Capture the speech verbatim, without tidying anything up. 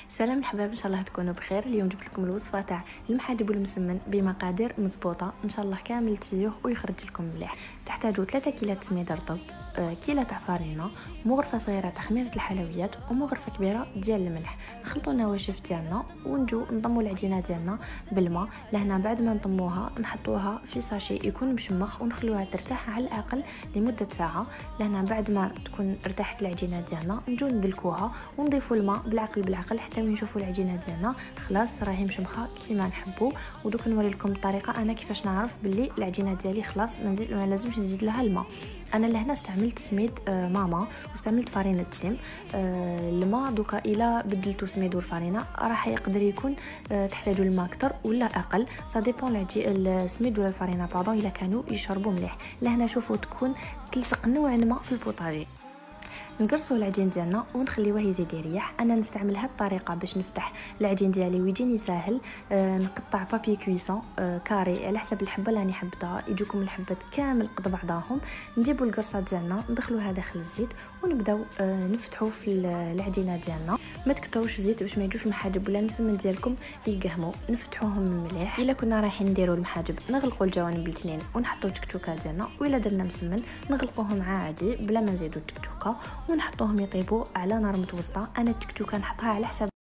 سلام الحباب، ان شاء الله تكونوا بخير. اليوم جبت لكم الوصفه تاع المحادب والمسمن بمقادير مضبوطه ان شاء الله كامل تسيوه ويخرج لكم مليح. تحتاجوا ثلاثة كيلات سميد رطب، كيلة تاع فارينه، مغرفه صغيره تاع خميره الحلويات ومغرفه كبيره ديال الملح. نخلطوا النواشف ديالنا ونجو نضموا العجينه ديالنا بالماء. لهنا بعد ما نضموها نحطوها في ساشي يكون مشمخ ونخلوها ترتاح على الاقل لمده ساعه. لهنا بعد ما تكون ارتاحت العجينه ديالنا نجو ندلكوها ونضيفوا الماء بالعقل بالعقل حتى وين نشوفوا العجينه ديالنا خلاص راهي مشمخه كيما نحبوا. ودوك نوري لكم الطريقه انا كيفاش نعرف باللي العجينه ديالي خلاص ما نزيد ما لازمش نزيد لها الماء. انا لهنا استعملت سميد آه ماما واستعملت فارينه سيم. آه الماء دوكا الى بدلتو سميد والفارينه راح يقدر يكون آه تحتاجوا الماء اكثر ولا اقل، سا ديبون العجي السميد ولا الفارينه باردون الا كانوا يشربوا مليح. لهنا شوفوا تكون تلصق نوع ما في البوطاجي. نقرصوا العجين ديالنا ونخليوه يزيد يريح. انا نستعمل هاد الطريقه باش نفتح العجين ديالي ويجيني ساهل. آه نقطع بابي كويسون آه كاري على حسب الحبه اللي راني حبتها، يجوكم الحبات كامل قد بعضاهم. نجيبوا القرصه ديالنا ندخلوها داخل الزيت ونبداو آه نفتحوا في العجينه ديالنا. ما تكتروش زيت باش ما يجوش المحاجب ولا المسمن ديالكم يقهموا. نفتحوهم مليح. الا كنا رايحين نديروا المحاجب نغلقوا الجوانب الاثنين ونحطوا التكتوكه ديالنا، والا درنا مسمن نغلقوهم عادي بلا ما نزيدوا التكتوكه ونحطوهم يطيبوا على نار متوسطه. انا التكتوكه نحطها على حسب